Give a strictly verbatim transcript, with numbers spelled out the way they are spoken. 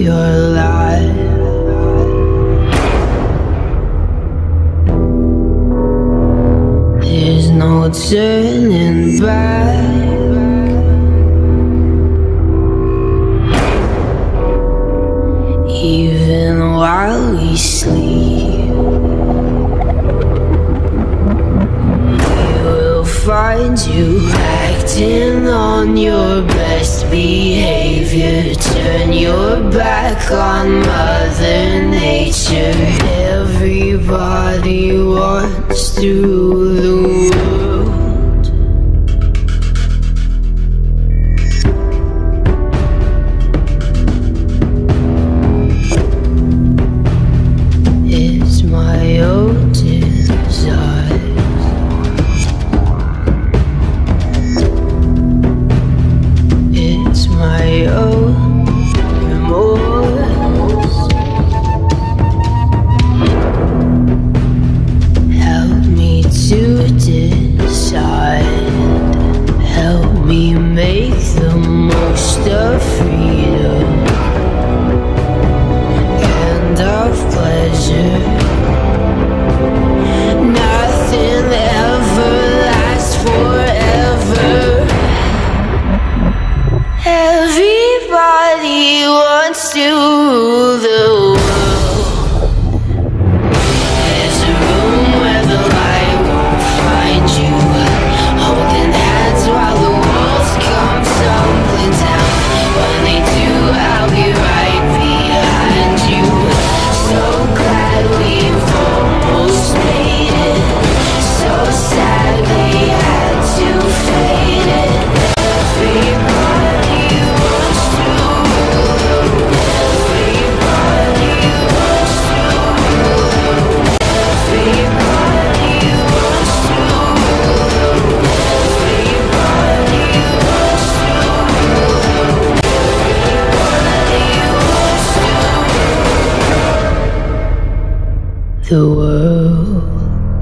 your life. There's no turning back. Even while we sleep, we will find you acting on your best behavior. Turn your back on Mother Nature. Everybody wants to rule the world. It's my own desire. It's my own remorse. Help me to decide. Help me make the most of freedom and of pleasure. Nothing ever lasts forever. Everybody wants to rule the world. There's a room where the light won't find you, holding hands while the walls come tumbling down. When they do, I'll be right behind you. So glad we've almost made it. So sad we had to fade it. Everybody wants to rule the world. Everybody wants to rule the world. Everybody wants to rule the world. Everybody wants to rule the world. Everybody wants to rule the world.